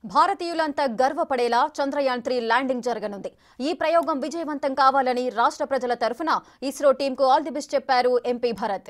భారతీయులంతా గర్వపడేలా Chandrayaan three landing జరగనుంది. ఈ ప్రయోగం విజయవంతం కావాలని రాష్ట్ర ప్రజల తరఫున ఇస్రో టీంకు ఆల్ ది బెస్ట్ చెప్పారు ఎంపీ భరత్.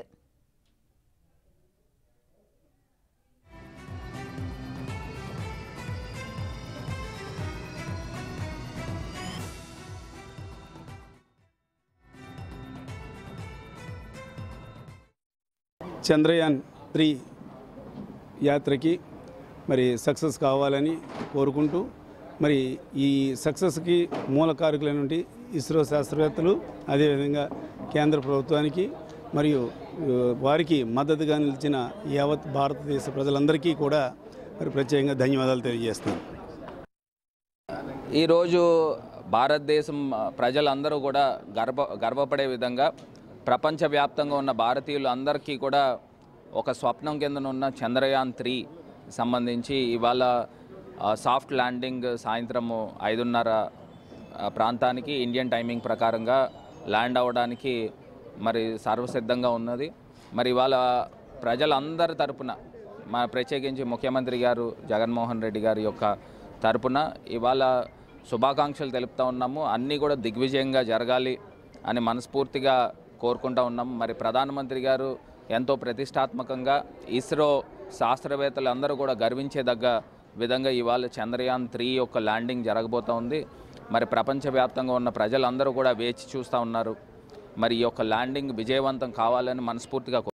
చంద్రయాన్-3 యాత్రకి సక్సెస్ కావాలని కోరుకుంటూ ఈ సక్సెస్కి మూలకారకులైనటువంటి ఇస్రో శాస్త్రవేత్తలు అదేవిధంగా కేంద్ర ప్రభుత్వానికి మరియు వారికి మద్దతుగా నిలిచిన యావత్ భారతదేశ ప్రజలందరికీ కూడా ప్రత్యేకంగా ధన్యవాదాలు తెలియజేస్తున్నాను. ఈరోజు భారతదేశం ప్రజలందరూ కూడా గర్వపడే విధంగా ప్రపంచవ్యాప్తంగా ఉన్న భారతీయులు అందరికీ కూడా ఒక స్వప్నం కిందనున్న చంద్రయాన్-3 సంబంధించి ఇవాళ సాఫ్ట్ ల్యాండింగ్ సాయంత్రం 5:30 ప్రాంతానికి ఇండియన్ టైమింగ్ ప్రకారంగా ల్యాండ్ అవ్వడానికి సర్వసిద్ధంగా ఉన్నది. ఇవాళ ప్రజలందరి తరపున ప్రత్యేకించి ముఖ్యమంత్రి గారు జగన్మోహన్ రెడ్డి గారి యొక్క తరపున ఇవాళ శుభాకాంక్షలు తెలుపుతూ ఉన్నాము. అన్నీ కూడా దిగ్విజయంగా జరగాలి అని మనస్ఫూర్తిగా కోరుకుంటూ ఉన్నాము. ప్రధానమంత్రి గారు ఎంతో ప్రతిష్టాత్మకంగా ఇస్రో శాస్త్రవేత్తలు అందరూ కూడా గర్వించేదగ్గ విధంగా ఇవాళ చంద్రయాన్-3 యొక్క ల్యాండింగ్ జరగబోతూ ఉంది. ప్రపంచవ్యాప్తంగా ఉన్న ప్రజలందరూ కూడా వేచి చూస్తూ ఉన్నారు. ఈ యొక్క ల్యాండింగ్ విజయవంతం కావాలని మనస్ఫూర్తిగా